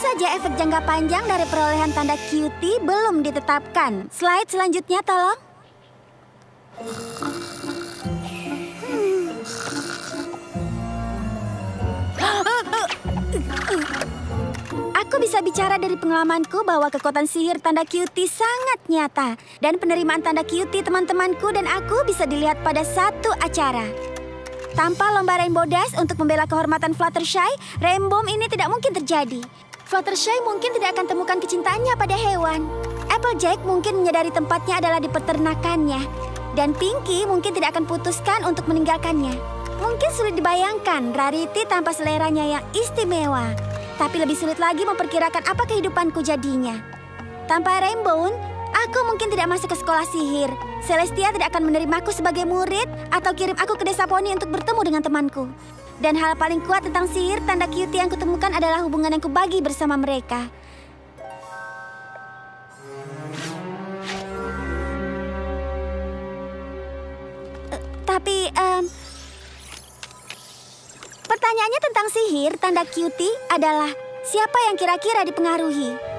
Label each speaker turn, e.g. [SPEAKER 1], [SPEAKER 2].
[SPEAKER 1] saja efek jangka panjang dari perolehan tanda Cutie belum ditetapkan. Slide selanjutnya tolong. Aku bisa bicara dari pengalamanku bahwa kekuatan sihir tanda Cutie sangat nyata. Dan penerimaan tanda Cutie teman-temanku dan aku bisa dilihat pada satu acara. Tanpa lomba Rainbow Dash untuk membela kehormatan Fluttershy, Rainbow ini tidak mungkin terjadi. Fluttershy mungkin tidak akan temukan kecintaannya pada hewan. Applejack mungkin menyadari tempatnya adalah di peternakannya. Dan Pinky mungkin tidak akan putuskan untuk meninggalkannya. Mungkin sulit dibayangkan Rarity tanpa seleranya yang istimewa. Tapi lebih sulit lagi memperkirakan apa kehidupanku jadinya. Tanpa Rainbow, aku mungkin tidak masuk ke sekolah sihir. Celestia tidak akan menerimaku sebagai murid atau kirim aku ke desa poni untuk bertemu dengan temanku. Dan hal paling kuat tentang sihir tanda Cutie yang kutemukan adalah hubungan yang kubagi bersama mereka. Tapi, pertanyaannya tentang sihir tanda Cutie adalah siapa yang kira-kira dipengaruhi?